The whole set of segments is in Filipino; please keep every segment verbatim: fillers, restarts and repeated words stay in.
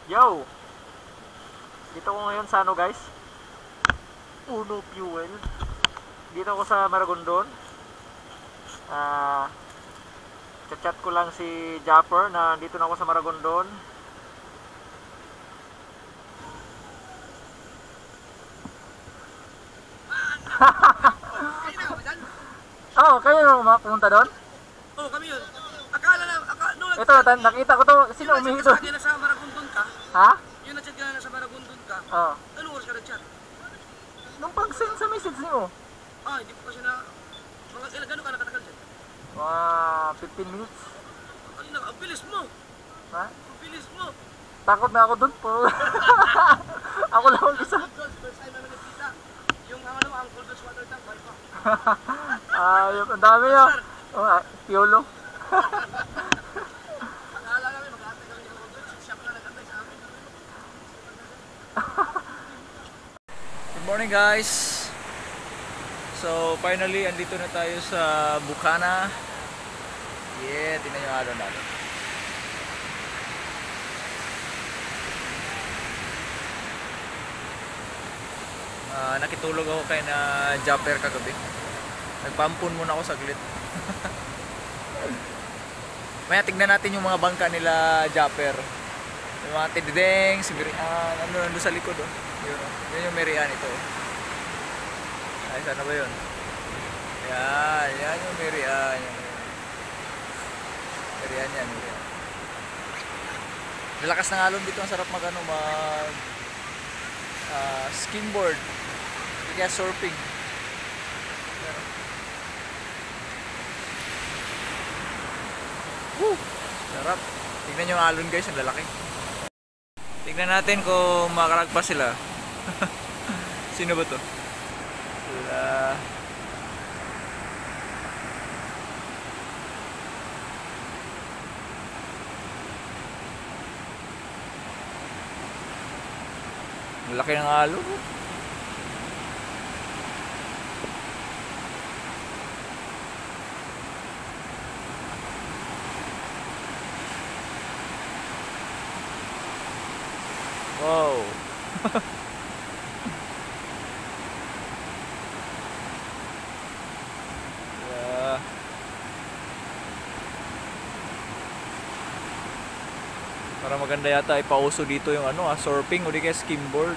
Yo! Dito ko ngayon sa ano guys? Uno Fuel. Dito ako sa Maragondon. Ah, chat-chat ko lang si Japper na dito na ako sa Maragondon. Kayo na ka ba dyan? Oh, kayo yung pumunta doon? Oo, kami yun. Akala na, akala, no, Ito, ta- nakita ko to. Sino umihi Yung doon? nag-chat ka sa Maragondon ka, Ha? yung nag-chat ka na sa Maragondon ka, Oh. anong oras ka nag-chat? Nung pag-send sa message niyo, Ah, hindi po kasi na, mga ilan, gano'n ka nakatagal dyan? mga fifteen minutes. Kanina, ang bilis mo, Ha? ang bilis mo. Takot na ako doon po. Ako lang mag-isa. Angles, first time namin nagkita. Yung ano, Uncle John's water tank, balik pa. Ayun, ang dami yun. Oh, ah, Piolo. Akala namin, mag-aantay kami ng Uncle John's, siya pala nag-aantay sa amin. Good morning guys. So finally andito na tayo sa Bukana. Yeah, tingnan yung araw natin. Uh, nakitulog ako kay na Japper kagabi. Nagpampun muna ako saglit. Maya tignan natin yung mga bangka nila Japper. Yung mga tidideng, si Mirian, ano nandun sa likod oh. Yun, oh. Yun yung Mirian ito oh. Ay, sana ba yun? Yan, yan yung Mirian. Yan, Mirian yan, Mirian. Nilakas ng alon dito, ang sarap mag ano, mag uh, skimboard. Kaya surfing. Yan, oh. Woo! Sarap. Tingnan yung alon guys, ang lalaki. Tingnan natin kung makaragpas sila. Sino ba to? Sila. Laki ng alon. Wow. Yeah. Para maganda yata ipauso dito yung ano, ah, surfing o di kaya skimboard.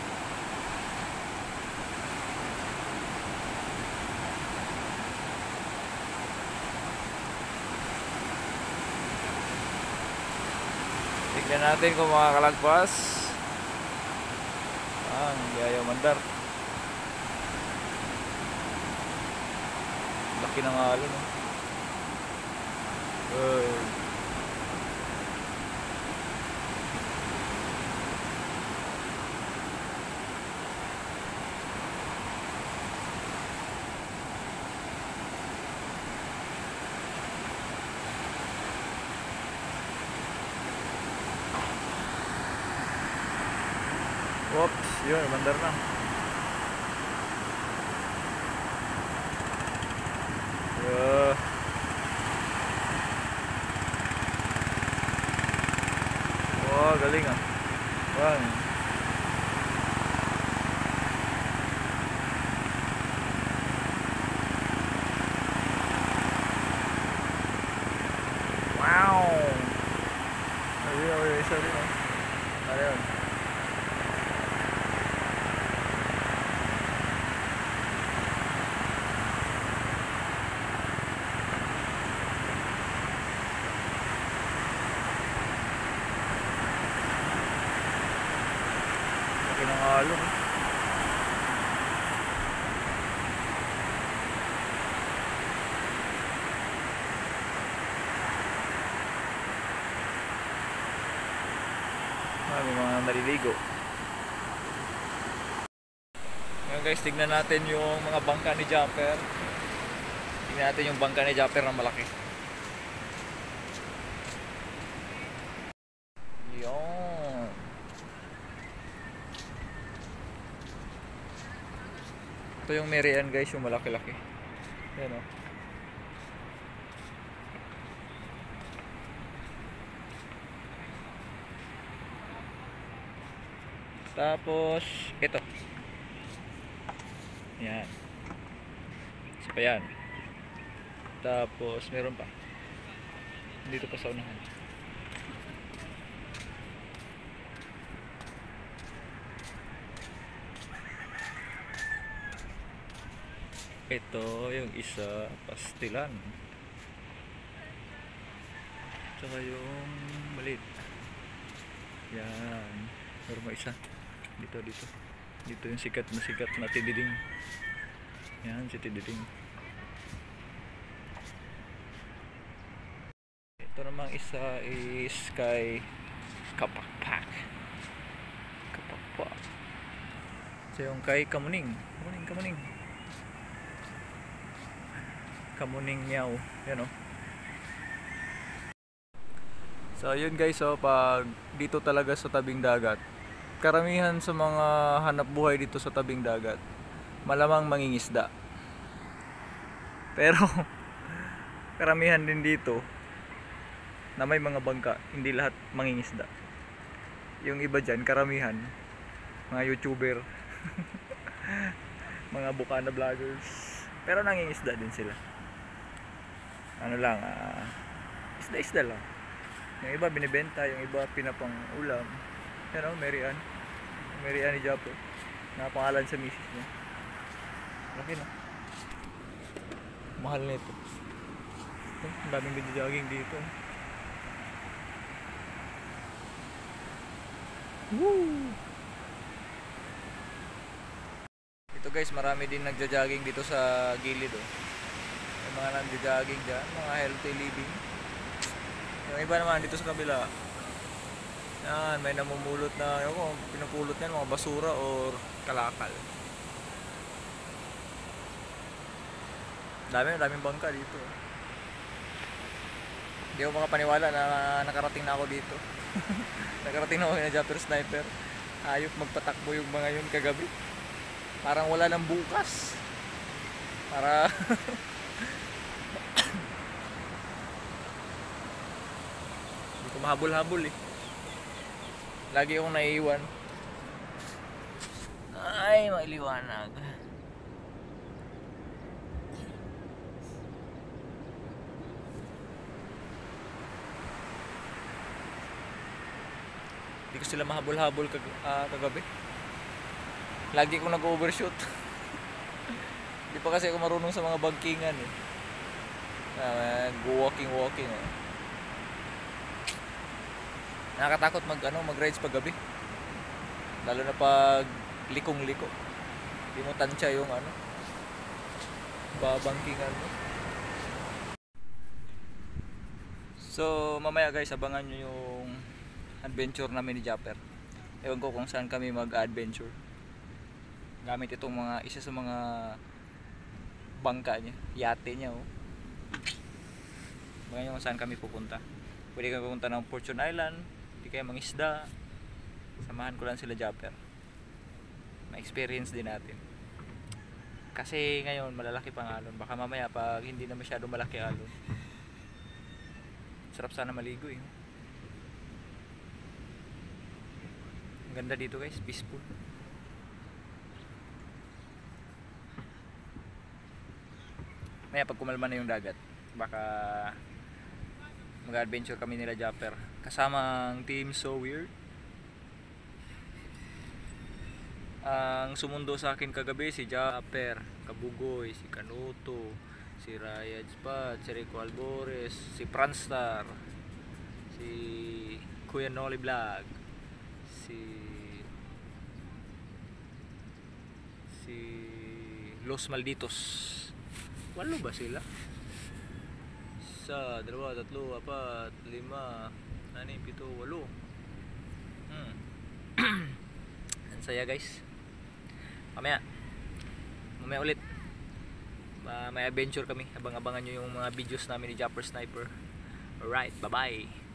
Tignan natin kung makakalagpas. Ah, hindi ayaw mandar. Laki ng alon oh. Good. Oops, yun, mandar na. Yeah. Wah, galing ah. Bang. Wow. Ayun, ayun, sorry no. Ayun. Ng alon. Ah, may mga naliligo. Ngayon guys, tignan natin yung mga bangka ni Japper. Tignan natin yung bangka ni Japper na malaki. Yun. Ito yung Mirian guys, yung malaki-laki. Yan o. Tapos ito. Yan. Isa pa yan. Tapos meron pa. Dito pa sa unahan. Ito yung isa, pastilan. Tsaka yung maliit. Yan. Meron pa isa. Dito, dito. Dito yung sikat na sikat na tididing. Yan, si tididing. Ito namang isa is kay Kapakpak. Kapakpak. So yung kay Kamuning. Kamuning, Kamuning. Kamuning Meow. Yan o. So yun guys, so pag dito talaga sa tabing dagat, karamihan sa mga hanap buhay dito sa tabing dagat, malamang mangingisda. Pero karamihan din dito na may mga bangka, hindi lahat mangingisda. Yung iba dyan, karamihan mga YouTuber, mga bukana vloggers, pero nangingisda din sila. Ano lang, uh, isda-isda lang. Yung iba binibenta, yung iba pinapang ulam. Yan o, Mary Ann. Mary Ann ni Japo. Nakapangalan sa misis niya. Laki na. Mahal nito. Oh, ang daming video-jogging dito. Woo! Ito guys, marami din nagja-jogging dito sa gilid oh. Yung mga nagja-jogging dyan, mga healthy living. Yung iba naman dito sa kabila, yan, may namumulot na, yung kung pinupulot niyan, mga basura or kalakal. Dami, daming bangka dito. Hindi ako makapaniwala na nakarating na ako dito. Nakarating na ako na Japper Sniper. Ayok magpatakbo yung mga yun kagabi. Parang wala nang bukas. Para hindi ko mahabol-habol eh. Lagi akong naiiwan. Ay, mailiwanag. Hindi ko sila mahabol-habol kag uh, kagabi. Lagi akong nag-overshoot. Hindi pa kasi ako marunong sa mga bagkingan eh. Uh, walking-walking eh. Nakakatakot mag ano, mag-rides pag gabi. Lalo na pag likong-liko. Hindi mo tansya yung ano, babangkingan mo. So, mamaya guys, abangan nyo yung adventure namin ni Japper. Ewan ko kung saan kami mag-adventure. Gamit itong mga, isa sa mga bangka niya, yate niya oh. Abangan nyo kung saan kami pupunta. Pwede kami pupunta ng Fortune Island, hindi kaya mangisda. Samahan ko lang sila Japper. Ma-experience din natin. Kasi ngayon malalaki pang alon. Baka mamaya pag hindi na masyado malaki alon, sarap sana maligo eh. Ang ganda dito guys, peaceful. Maya pag kumalma na yung dagat, baka mag-adventure kami nila Japper kasama ang team So Weird. Ang sumundo sa akin kagabi si Japper, Kabugoy, si Kanuto, si Rayad Spad, si Rico Albores, si Pranstar, si Kuya Noli Vlog, si si Los Malditos. Walo ba sila? Isa, dalawa, tatlo, apat, lima, anim, pito, walo. Hmm. Ang saya guys. Mamaya Mamaya ulit uh, may adventure kami. Abang-abangan nyo yung mga videos namin ni Japper Sniper. Alright, bye bye.